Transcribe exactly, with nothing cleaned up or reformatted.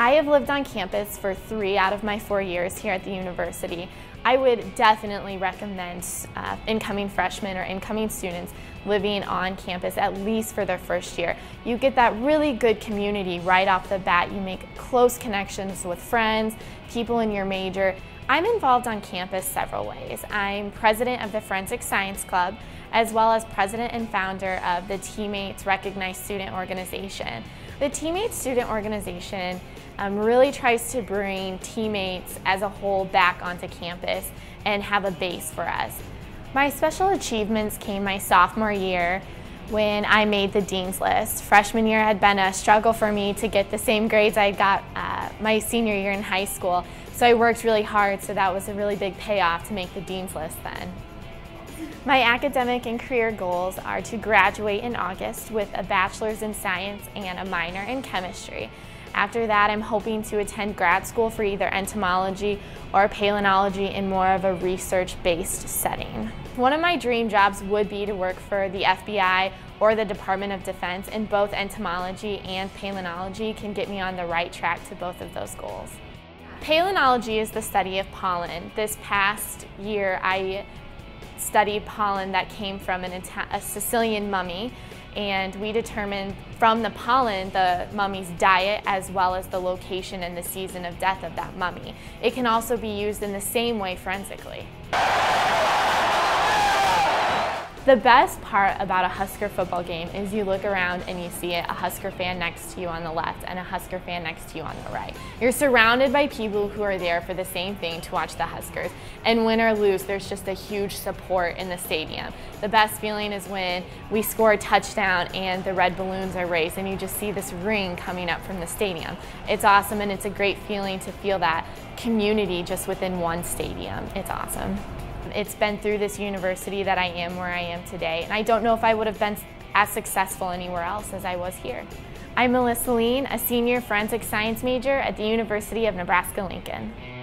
I have lived on campus for three out of my four years here at the university. I would definitely recommend uh, incoming freshmen or incoming students living on campus at least for their first year. You get that really good community right off the bat. You make close connections with friends, people in your major. I'm involved on campus several ways. I'm president of the Forensic Science Club, as well as president and founder of the Teammates Recognized Student Organization. The Teammates Student Organization um, really tries to bring teammates as a whole back onto campus and have a base for us. My special achievements came my sophomore year when I made the Dean's List. Freshman year had been a struggle for me to get the same grades I got uh, my senior year in high school, so I worked really hard, so that was a really big payoff to make the Dean's List then. My academic and career goals are to graduate in August with a bachelor's in science and a minor in chemistry. After that, I'm hoping to attend grad school for either entomology or paleontology in more of a research-based setting. One of my dream jobs would be to work for the F B I or the Department of Defense, and both entomology and paleontology can get me on the right track to both of those goals. Paleontology is the study of pollen. This past year, I studied pollen that came from an Ita- a Sicilian mummy, and we determined from the pollen the mummy's diet as well as the location and the season of death of that mummy. It can also be used in the same way forensically. The best part about a Husker football game is you look around and you see a Husker fan next to you on the left and a Husker fan next to you on the right. You're surrounded by people who are there for the same thing, to watch the Huskers. And win or lose, there's just a huge support in the stadium. The best feeling is when we score a touchdown and the red balloons are raised and you just see this ring coming up from the stadium. It's awesome, and it's a great feeling to feel that community just within one stadium. It's awesome. It's been through this university that I am where I am today, and I don't know if I would have been as successful anywhere else as I was here. I'm Lein, a senior forensic science major at the University of Nebraska-Lincoln.